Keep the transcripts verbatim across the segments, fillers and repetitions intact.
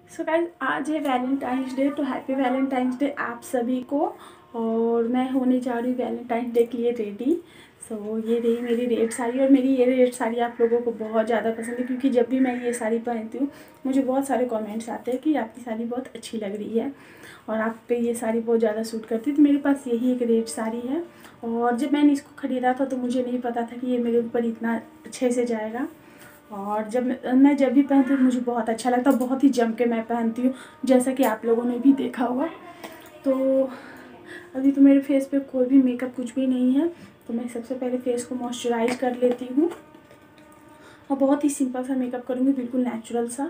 सो guys, आज है valentine's day. तो हैप्पी वैलेंटाइंस डे आप सभी को। और मैं होने जा रही हूँ वैलेंटाइंस डे के लिए रेडी। सो so, ये रही मेरी रेड साड़ी। और मेरी ये रेड साड़ी आप लोगों को बहुत ज़्यादा पसंद है, क्योंकि जब भी मैं ये साड़ी पहनती हूँ मुझे बहुत सारे कमेंट्स आते हैं कि आपकी साड़ी बहुत अच्छी लग रही है और आप पे ये साड़ी बहुत ज़्यादा सूट करती है। तो मेरे पास यही एक रेड साड़ी है। और जब मैंने इसको ख़रीदा था तो मुझे नहीं पता था कि ये मेरे ऊपर इतना अच्छे से जाएगा। और जब मैं जब भी पहनती हूँ मुझे बहुत अच्छा लगता है, बहुत ही जम के मैं पहनती हूँ, जैसा कि आप लोगों ने भी देखा होगा। तो अभी तो मेरे फेस पे कोई भी मेकअप कुछ भी नहीं है, तो मैं सबसे पहले फेस को मॉइस्चराइज कर लेती हूँ और बहुत ही सिंपल सा मेकअप करूँगी, बिल्कुल नेचुरल सा,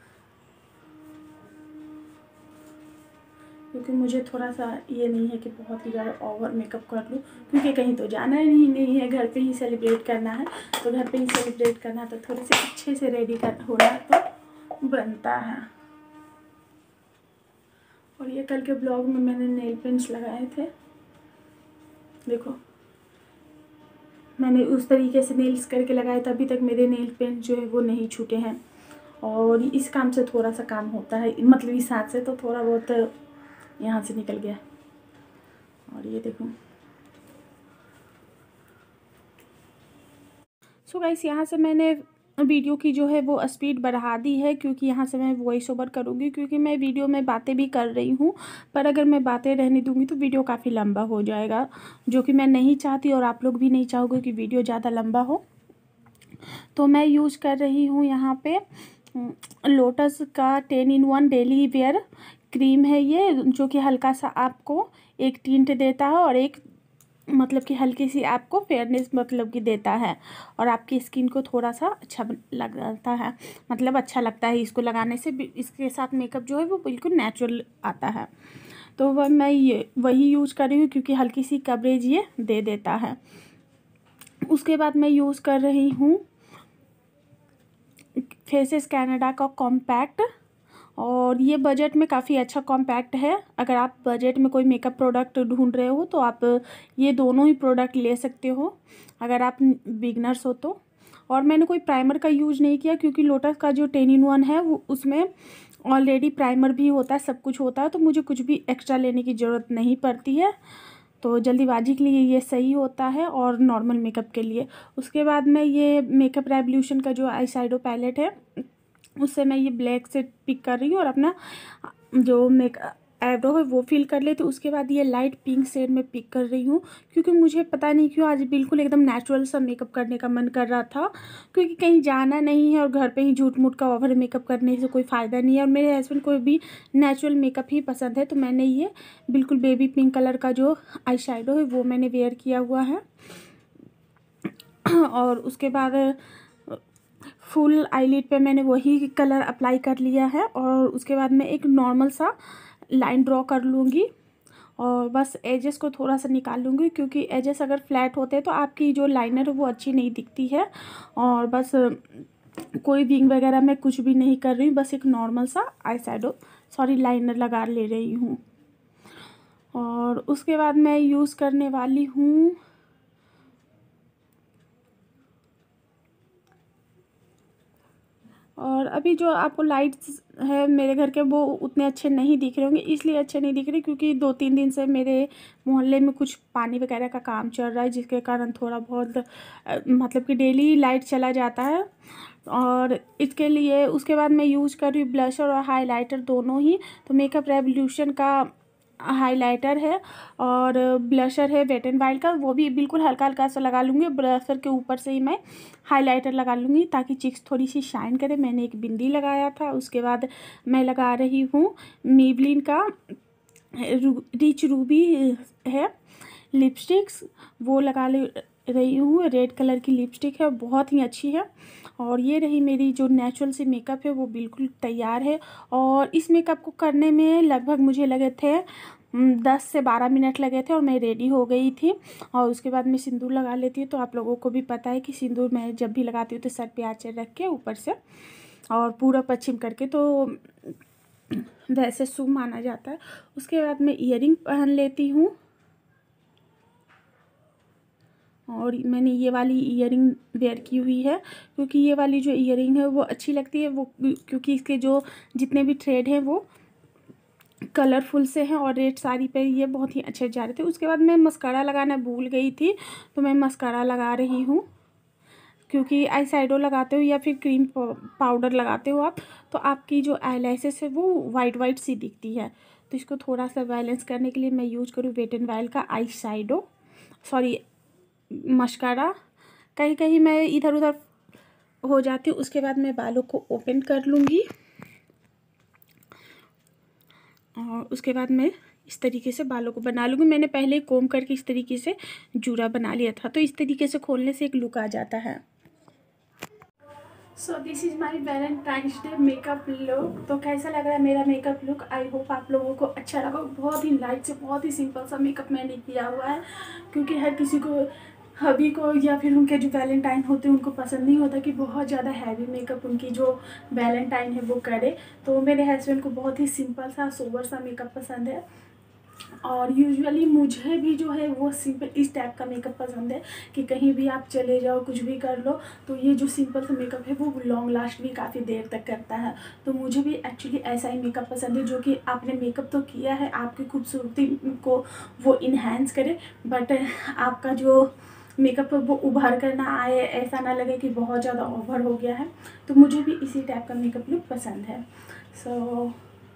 क्योंकि मुझे थोड़ा सा ये नहीं है कि बहुत ही ज़्यादा ओवर मेकअप कर लूँ, क्योंकि कहीं तो जाना ही नहीं है, घर पे ही सेलिब्रेट करना है। तो घर पे ही सेलिब्रेट करना है तो थोड़े से अच्छे से रेडी कर होना तो बनता है। और ये कल के ब्लॉग में मैंने नेल पेंट्स लगाए थे, देखो मैंने उस तरीके से नेल्स करके लगाए थे, अभी तक मेरे नेल पेंट जो है वो नहीं छूटे हैं। और इस काम से थोड़ा सा काम होता है, मतलब इस हाथ से तो थोड़ा बहुत यहाँ से निकल गया। और ये देखो। सो गाइस, यहाँ से मैंने वीडियो की जो है वो स्पीड बढ़ा दी है, क्योंकि यहाँ से मैं वॉइस ओवर करूँगी, क्योंकि मैं वीडियो में बातें भी कर रही हूँ, पर अगर मैं बातें रहने दूँगी तो वीडियो काफ़ी लंबा हो जाएगा, जो कि मैं नहीं चाहती और आप लोग भी नहीं चाहोगे कि वीडियो ज़्यादा लंबा हो। तो मैं यूज़ कर रही हूँ यहाँ पे लोटस का ten in one daily wear cream है ये, जो कि हल्का सा आपको एक टिंट देता है और एक मतलब कि हल्की सी आपको फेयरनेस मतलब कि देता है, और आपकी स्किन को थोड़ा सा अच्छा लगता है, मतलब अच्छा लगता है इसको लगाने से। इसके साथ मेकअप जो है वो बिल्कुल नेचुरल आता है। तो वह मैं ये वही यूज़ कर रही हूँ, क्योंकि हल्की सी कवरेज ये दे देता है। उसके बाद मैं यूज़ कर रही हूँ फेसेस कैनेडा का कॉम्पैक्ट, और ये बजट में काफ़ी अच्छा कॉम्पैक्ट है। अगर आप बजट में कोई मेकअप प्रोडक्ट ढूंढ रहे हो तो आप ये दोनों ही प्रोडक्ट ले सकते हो, अगर आप बिगनर्स हो तो। और मैंने कोई प्राइमर का यूज़ नहीं किया, क्योंकि लोटस का जो टेन इन वन है वो उसमें ऑलरेडी प्राइमर भी होता है, सब कुछ होता है, तो मुझे कुछ भी एक्स्ट्रा लेने की ज़रूरत नहीं पड़ती है। तो जल्दीबाजी के लिए ये सही होता है और नॉर्मल मेकअप के लिए। उसके बाद में ये मेकअप रेवोल्यूशन का जो आई शैडो पैलेट है उससे मैं ये ब्लैक से पिक कर रही हूँ और अपना जो मेक आईब्रो है वो फिल कर ले। तो उसके बाद ये लाइट पिंक शेड में पिक कर रही हूँ, क्योंकि मुझे पता नहीं क्यों आज बिल्कुल एकदम नेचुरल सा मेकअप करने का मन कर रहा था, क्योंकि कहीं जाना नहीं है और घर पे ही झूठ मूठ का ओवर मेकअप करने से कोई फ़ायदा नहीं है। और मेरे हस्बैंड को भी नेचुरल मेकअप ही पसंद है, तो मैंने ये बिल्कुल बेबी पिंक कलर का जो आई शैडो है वो मैंने वेयर किया हुआ है। और उसके बाद फुल आईलिड पे मैंने वही कलर अप्लाई कर लिया है, और उसके बाद मैं एक नॉर्मल सा लाइन ड्रॉ कर लूँगी और बस एजेस को थोड़ा सा निकाल लूँगी, क्योंकि एजेस अगर फ्लैट होते हैं तो आपकी जो लाइनर है वो अच्छी नहीं दिखती है। और बस कोई विंग वगैरह मैं कुछ भी नहीं कर रही हूँ, बस एक नॉर्मल सा आई शैडो सॉरी लाइनर लगा ले रही हूँ। और उसके बाद मैं यूज़ करने वाली हूँ और अभी जो आपको लाइट्स है मेरे घर के वो उतने अच्छे नहीं दिख रहे होंगे, इसलिए अच्छे नहीं दिख रहे क्योंकि दो तीन दिन से मेरे मोहल्ले में कुछ पानी वगैरह का काम चल रहा है, जिसके कारण थोड़ा बहुत मतलब कि डेली लाइट चला जाता है। और इसके लिए उसके बाद मैं यूज़ कर रही हूँ ब्लशर और हाइलाइटर दोनों ही। तो मेकअप रेवोल्यूशन का हाइलाइटर है और ब्लशर है वेट एंड वाइल्ड का, वो भी बिल्कुल हल्का हल्का सा लगा लूँगी। ब्लशर के ऊपर से ही मैं हाइलाइटर लगा लूँगी ताकि चिक्स थोड़ी सी शाइन करे। मैंने एक बिंदी लगाया था। उसके बाद मैं लगा रही हूँ मेबलिन का रू, रिच रूबी है लिपस्टिक्स, वो लगा ले रही हूँ। रेड कलर की लिपस्टिक है, बहुत ही अच्छी है। और ये रही मेरी जो नेचुरल सी मेकअप है वो बिल्कुल तैयार है। और इस मेकअप को करने में लगभग मुझे लगे थे दस से बारह मिनट लगे थे और मैं रेडी हो गई थी। और उसके बाद मैं सिंदूर लगा लेती हूँ। तो आप लोगों को भी पता है कि सिंदूर मैं जब भी लगाती हूँ तो सर पे आँचल रख के ऊपर से और पूरा पश्चिम करके, तो वैसे शुभ माना जाता है। उसके बाद मैं ईयरिंग पहन लेती हूँ और मैंने ये वाली ईयरिंग वेयर की हुई है क्योंकि ये वाली जो ईयरिंग है वो अच्छी लगती है, वो क्योंकि इसके जो जितने भी थ्रेड हैं वो कलरफुल से हैं और रेड साड़ी पे ये बहुत ही अच्छे जा रहे थे। उसके बाद मैं मस्कारा लगाना भूल गई थी, तो मैं मस्कारा लगा रही हूँ क्योंकि आई शैडो लगाते हो या फिर क्रीम पाउडर लगाते हो आप, तो आपकी जो आईलैशेस है वो वाइट वाइट सी दिखती है। तो इसको थोड़ा सा बैलेंस करने के लिए मैं यूज करूँ वेट एंड वाइल्ड का आई शैडो, सॉरी मस्कारा। कहीं कहीं मैं इधर उधर हो जाती हूँ। उसके बाद मैं बालों को ओपन कर लूँगी और उसके बाद मैं इस तरीके से बालों को बना लूँगी। मैंने पहले कोम करके इस तरीके से जूड़ा बना लिया था, तो इस तरीके से खोलने से एक लुक आ जाता है। So this is my valentine's day makeup look. तो कैसा लग रहा है मेरा मेकअप लुक? आई होप आप लोगों को अच्छा लगा। बहुत ही लाइट से बहुत ही सिंपल सा मेकअप मैंने किया हुआ है क्योंकि हर किसी को, हबी को या फिर उनके जो वैलेंटाइन होते हैं उनको पसंद नहीं होता कि बहुत ज़्यादा हैवी मेकअप उनकी जो वैलेंटाइन है वो करे। तो मेरे हस्बैंड को बहुत ही सिंपल सा सोबर सा मेकअप पसंद है और यूजुअली मुझे भी जो है वो सिंपल इस टाइप का मेकअप पसंद है कि कहीं भी आप चले जाओ कुछ भी कर लो, तो ये जो सिंपल सा मेकअप है वो लॉन्ग लास्ट भी काफ़ी देर तक करता है। तो मुझे भी एक्चुअली ऐसा ही मेकअप पसंद है जो कि आपने मेकअप तो किया है, आपकी खूबसूरती को वो इन्हेंस करे, बट आपका जो मेकअप वो उभार कर ना आए, ऐसा ना लगे कि बहुत ज़्यादा ओवर हो गया है। तो मुझे भी इसी टाइप का मेकअप लुक पसंद है। सो so,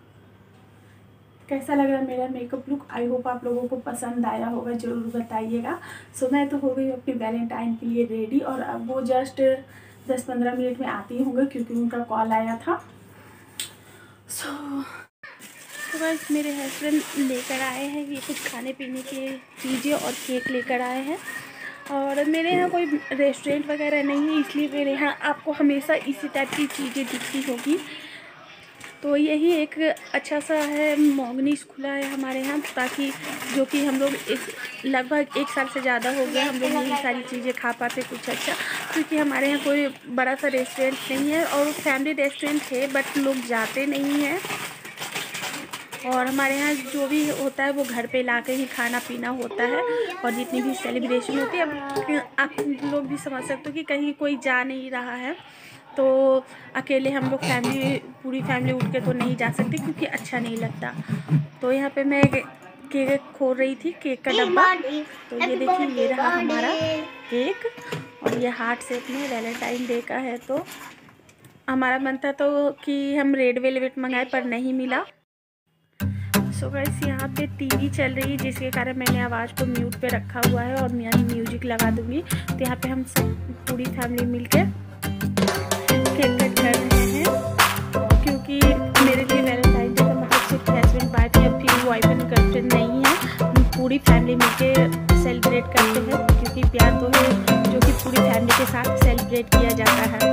कैसा लग रहा है मेरा मेकअप लुक? आई होप आप लोगों को पसंद आया होगा, ज़रूर बताइएगा। सो so, मैं तो हो गई अपनी वैलेंटाइन के लिए रेडी और अब वो जस्ट दस पंद्रह मिनट में आती होंगे क्योंकि उनका कॉल आया था। सो so, तो बस मेरे हस्बैंड लेकर आए हैं ये कुछ खाने पीने की चीज़ें और केक लेकर आए हैं। और मेरे यहाँ कोई रेस्टोरेंट वगैरह नहीं है, इसलिए मेरे यहाँ आपको हमेशा इसी टाइप की चीज़ें दिखती होगी। तो यही एक अच्छा सा है, मोगनीस खुला है हमारे यहाँ, ताकि जो कि हम लोग एक लगभग एक साल से ज़्यादा हो गया हम लोग यही सारी चीज़ें खा पाते कुछ अच्छा, क्योंकि हमारे यहाँ कोई बड़ा सा रेस्टोरेंट नहीं है और फैमिली रेस्टोरेंट है बट लोग जाते नहीं हैं। और हमारे यहाँ जो भी होता है वो घर पे लाके ही खाना पीना होता है और जितनी भी सेलिब्रेशन होती है, अब आप लोग भी समझ सकते हो कि कहीं कोई जा नहीं रहा है तो अकेले हम लोग फैमिली पूरी फैमिली उठ के तो नहीं जा सकती क्योंकि अच्छा नहीं लगता। तो यहाँ पे मैं केक खोल रही थी, केक का डब्बा। तो ये देखिए ये रहा हमारा केक और ये हार्ट शेप में वैलेंटाइन डे का है। तो हमारा मन था तो कि हम रेड वेलवेट मंगाए पर नहीं मिला। सो गाइस यहाँ पे टीवी चल रही है जिसके कारण मैंने आवाज़ को म्यूट पे रखा हुआ है और मैं म्यूजिक लगा दूँगी। तो यहाँ पे हम सब पूरी फैमिली मिलके केक कट कर रहे हैं क्योंकि मेरे लिए वैलेंटाइन डे का मतलब सिर्फ हस्बैंड वाइफ या फिर वाइफ एंड गर्लफ्रेंड नहीं है, हम पूरी फैमिली मिलके सेलिब्रेट करते हैं क्योंकि प्यार तो है जो कि पूरी फैमिली के साथ सेलिब्रेट किया जाता है।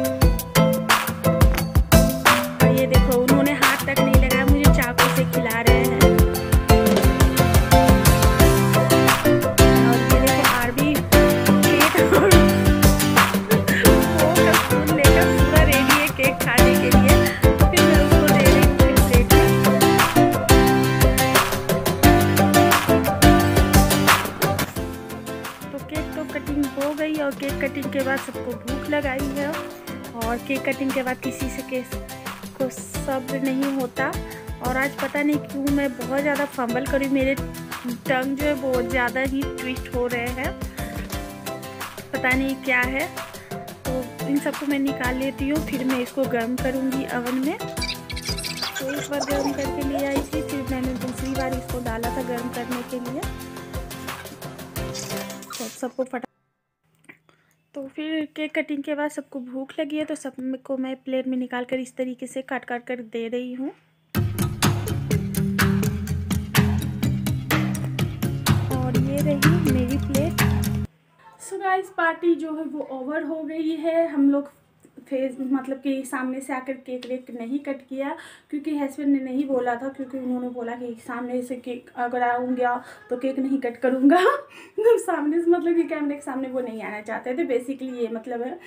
और ये देखो उन्होंने हाथ तक नहीं लगाया, मुझे चाकू से खिला रहे हैं। और केक कटिंग के बाद सबको भूख लगाई है और केक कटिंग के बाद किसी से केस को सब्र नहीं होता। और आज पता नहीं क्यों मैं बहुत ज़्यादा फंबल करी, मेरे टंग जो है बहुत ज़्यादा ही ट्विस्ट हो रहे हैं, पता नहीं क्या है। तो इन सबको मैं निकाल लेती हूँ, फिर मैं इसको गर्म करूँगी अवन में। तो एक बार गर्म करके ले आई थी, फिर मैंने दूसरी बार इसको डाला था गर्म करने के लिए। तो सबको फटा तो फिर केक कटिंग के बाद सबको भूख लगी है तो सबको मैं प्लेट में निकाल कर इस तरीके से काट काट कर दे रही हूँ। और ये रही मेरी प्लेट। सो गाइस पार्टी जो है वो ओवर हो गई है। हम लोग फेस मतलब कि सामने से आकर केक वेक नहीं कट किया क्योंकि हस्बैंड ने नहीं बोला था, क्योंकि उन्होंने बोला कि सामने से केक अगर आऊँगा तो केक नहीं कट करूँगा। तो सामने से मतलब कि कैमरे के सामने वो नहीं आना चाहते थे, बेसिकली ये मतलब है।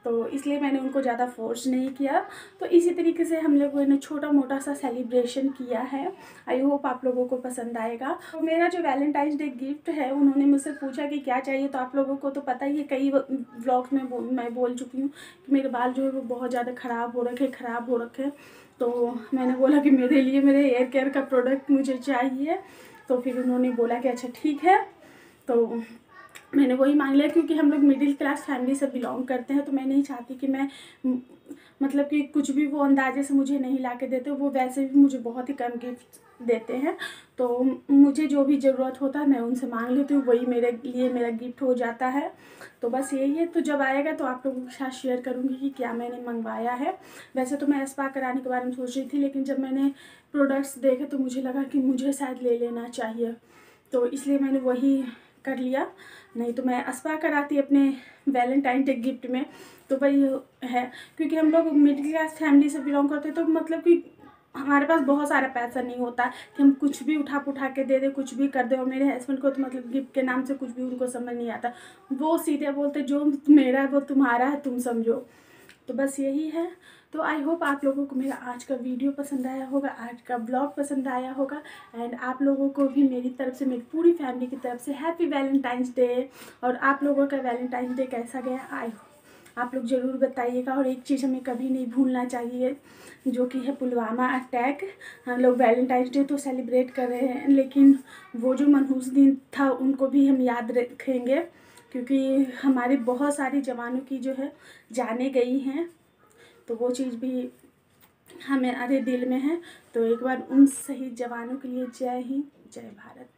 तो इसलिए मैंने उनको ज़्यादा फोर्स नहीं किया। तो इसी तरीके से हम लोगों ने छोटा मोटा सा सेलिब्रेशन किया है। आई होप आप लोगों को पसंद आएगा। तो मेरा जो वैलेंटाइंस डे गिफ्ट है, उन्होंने मुझसे पूछा कि क्या चाहिए, तो आप लोगों को तो पता ही है, कई व्लॉग्स में बो, मैं बोल चुकी हूँ कि मेरे बाल जो है वो बहुत ज़्यादा ख़राब हो रखे ख़राब हो रखे तो मैंने बोला कि मेरे लिए मेरे हेयर केयर का प्रोडक्ट मुझे चाहिए। तो फिर उन्होंने बोला कि अच्छा ठीक है, तो मैंने वही मांग लिया। क्योंकि हम लोग मिडिल क्लास फैमिली से बिलोंग करते हैं, तो मैं नहीं चाहती कि मैं मतलब कि कुछ भी वो अंदाजे से मुझे नहीं ला के देते, वो वैसे भी मुझे बहुत ही कम गिफ्ट देते हैं। तो मुझे जो भी ज़रूरत होता है मैं उनसे मांग लेती हूँ, वही मेरे लिए मेरा गिफ्ट हो जाता है। तो बस यही है। तो जब आएगा तो आप लोगों के साथ शेयर करूँगी कि क्या मैंने मंगवाया है। वैसे तो मैं स्पा कराने के बारे में सोच रही थी, लेकिन जब मैंने प्रोडक्ट्स देखे तो मुझे लगा कि मुझे शायद ले लेना चाहिए, तो इसलिए मैंने वही कर लिया। नहीं तो मैं स्पा कराती अपने वैलेंटाइन डे गिफ्ट में। तो वही है, क्योंकि हम लोग मिडिल क्लास फैमिली से बिलोंग करते हैं, तो मतलब कि हमारे पास बहुत सारा पैसा नहीं होता कि हम कुछ भी उठा पुठा के दे दे, कुछ भी कर दे। और मेरे हस्बैंड को तो मतलब गिफ्ट के नाम से कुछ भी उनको समझ नहीं आता। वो सीधे बोलते जो मेरा है वो तुम्हारा है, तुम समझो। तो बस यही है। तो आई होप आप लोगों को मेरा आज का वीडियो पसंद आया होगा, आज का ब्लॉग पसंद आया होगा। एंड आप लोगों को भी मेरी तरफ से, मेरी पूरी फैमिली की तरफ से हैप्पी वैलेंटाइंस डे। और आप लोगों का वैलेंटाइंस डे कैसा गया, आई होप आप लोग ज़रूर बताइएगा। और एक चीज़ हमें कभी नहीं भूलना चाहिए, जो कि है पुलवामा अटैक। हम लोग वैलेंटाइंस डे तो सेलिब्रेट कर रहे हैं, लेकिन वो जो मनहूस दिन था उनको भी हम याद रखेंगे, क्योंकि हमारे बहुत सारी जवानों की जो है जाने गई हैं। तो वो चीज़ भी हमें अरे दिल में है। तो एक बार उन शहीद जवानों के लिए जय हिंद, जय भारत।